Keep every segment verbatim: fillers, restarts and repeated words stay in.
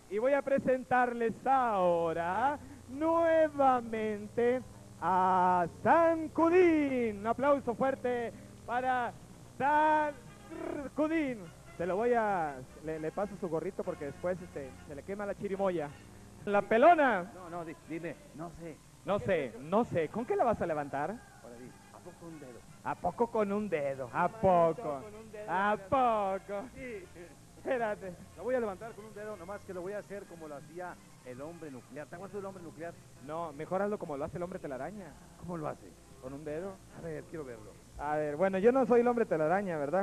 Y voy a presentarles ahora nuevamente a San Cudín. Un aplauso fuerte para San Cudín. Se lo voy a... Le, le paso su gorrito porque después este, se le quema la chirimoya. La pelona. No, no, di- dime, no sé. No sé, no sé. ¿Con qué la vas a levantar? Ahora di, ¿a poco un dedo? ¿A poco con un dedo? ¿A poco? ¿A poco? Sí. Espérate. Lo voy a levantar con un dedo, nomás que lo voy a hacer como lo hacía el hombre nuclear. ¿Te acuerdas del hombre nuclear? No, mejor hazlo como lo hace el hombre telaraña. ¿Cómo lo hace? Con un dedo. A ver, quiero verlo. A ver, bueno, yo no soy el hombre telaraña, ¿verdad?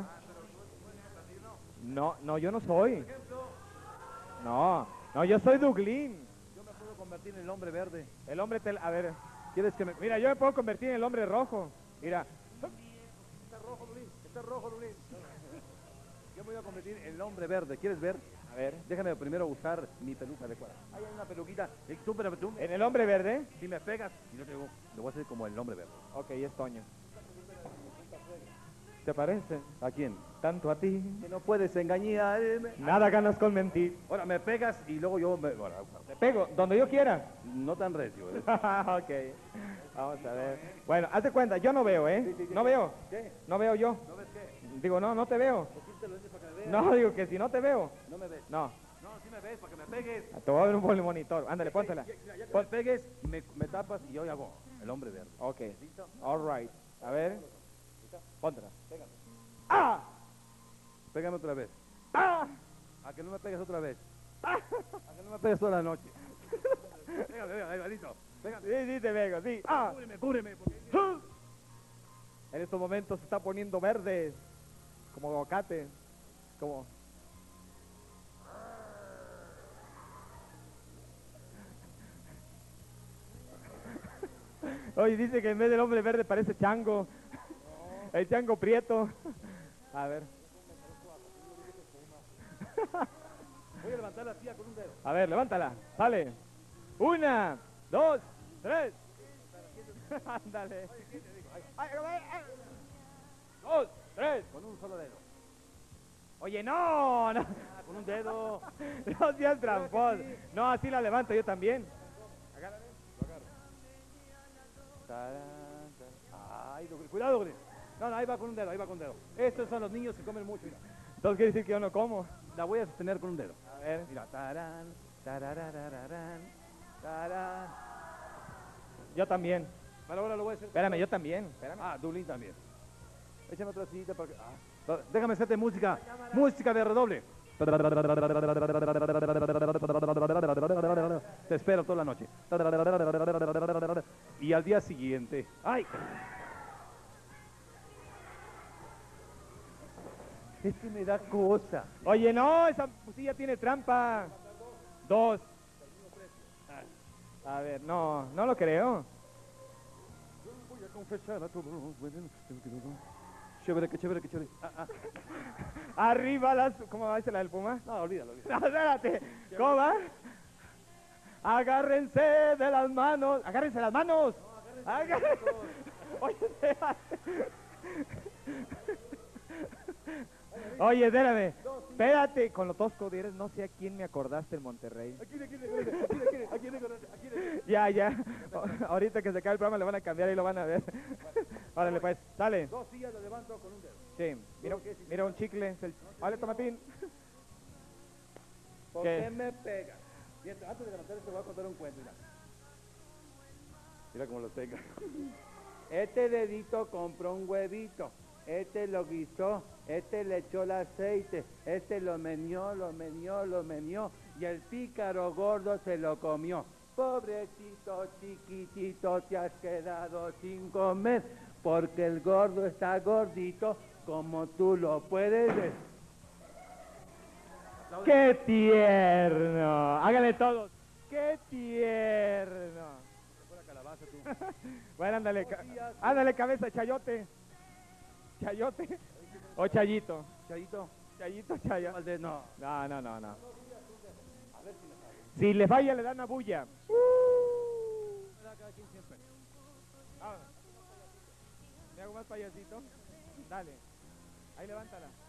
No, no, yo no soy. No, no, yo soy Duglín. Yo me puedo convertir en el hombre verde. El hombre tel... A ver, ¿Quieres que me...? mira, yo me puedo convertir en el hombre rojo. Mira. Está rojo, Lulín. Está rojo, Lulín. Yo me voy a convertir en el hombre verde. ¿Quieres ver? A ver. Déjame primero usar mi peluca adecuada. Ahí hay una peluquita. Eh, Tú, pero tú, En el hombre verde. si me pegas, y yo te digo, lo voy a hacer como el hombre verde. Ok, es Toño. ¿Te parece? ¿A quién? Tanto a ti. Que no puedes engañarme. Nada ganas con mentir. Ahora me pegas y luego yo me... Bueno, Te pego, donde yo quiera. no tan recio, ¿eh? Ok. Vamos a ver. Bueno, haz de cuenta, yo no veo, ¿eh? Sí, sí, sí. No veo. ¿Qué? No veo yo. ¿No ves qué? Digo, no, no te veo. Pues quítalo, dice, para que me veas. No, digo que si no te veo. No me ves. No. No, sí me ves, para que me pegues. Te voy a ver un buen monitor. Ándale, póntela. Ya, ya, ya que me pegues, me, me tapas y yo hago el hombre verde. Ok. ¿Listo? All right. A ver. Póntela. Pégame. ¡Ah! Pégame otra vez. ¡Ah! A que no me pegues otra vez. A que no me pegues toda la noche. Pégame, pégame, ahí va, listo. Pégame. Sí, sí, te pego, sí. ¡Ah! Cúbreme, cúbreme. Porque... En estos momentos se está poniendo verde. Como aguacate. Como... Oye, dice que en vez del hombre verde parece chango. El chango prieto. A ver. Voy a levantar la silla con un dedo. A ver, levántala. Sale. Una, dos, tres. Ándale. Ay, ay, ay. Dos, tres. Con un solo dedo. Oye, no, no. Ah, con un dedo. No seas trampón. No, así la levanto yo también. Agárrame. Lo agarro. Tarán, tarán. Ay, Dugri, cuidado, Dugri. No, no, ahí va con un dedo, ahí va con un dedo. Estos son los niños que comen mucho, mira. Entonces quiere decir que yo no como. La voy a sostener con un dedo. A ver. Mira, tarán, tarararararán, tarán. Yo también. Vale, ahora lo voy a hacer. Espérame, yo también. Espérame. Ah, Dublín también. Échame otra sillita para que... Ah. Déjame hacerte música. Música de redoble. Te espero toda la noche. Y al día siguiente... ¡Ay! Es que me da cosa. Oye, no, esa silla tiene trampa. Dos. A ver, no, no lo creo. Voy a confesar a todos. Chévere, qué chévere, qué chévere. Ah, ah. Arriba las... ¿Cómo va a ser la del Puma? No, olvídalo, olvídalo. No, espérate. ¿Cómo va? Agárrense de las manos. Agárrense las manos. Agárrense. Oye, espérate. Oye, espérame. Espérate, con lo tosco de eres, no sé a quién me acordaste en Monterrey. Aquí, aquí, aquí, aquí, aquí, aquí, aquí. Ya, ya. Ahorita que se acabe el programa le van a cambiar y lo van a ver. Órale, pues, sale. Dos sillas lo levanto con un dedo. Sí, mira, mira un chicle. es el- Vale, tomatín. ¿Por ¿Qué? qué me pegas? Fíjate, antes de levantar esto voy a contar un cuento, mira. Mira cómo lo tengo. Este dedito compró un huevito, este lo guisó, este le echó el aceite, este lo meneó, lo meneó, lo meneó, y el pícaro gordo se lo comió. Pobrecito, chiquitito, te has quedado sin comer, porque el gordo está gordito, como tú lo puedes ver. ¡Qué tierno! Háganle todos. ¡Qué tierno! Fue la calabaza, tú. Bueno, ándale, ca- ándale cabeza, chayote. Chayote. O chayito. Chayito, Chayito, chayo. Valdés, no. No, no, no, no. Si le falla, le dan a bulla. Cada quien siempre. Vámonos. ¿Me hago más payasito? Dale. Ahí levántala.